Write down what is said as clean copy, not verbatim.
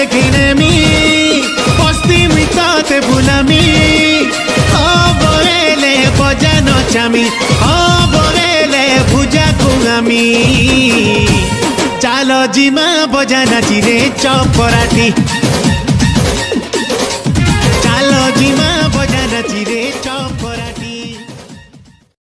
देखिनेमी बस्ती मिते बुलामी बोले बजा नचामी बोले भुजा कुआमी चालो जिमा बजा नाची रे चपराटी।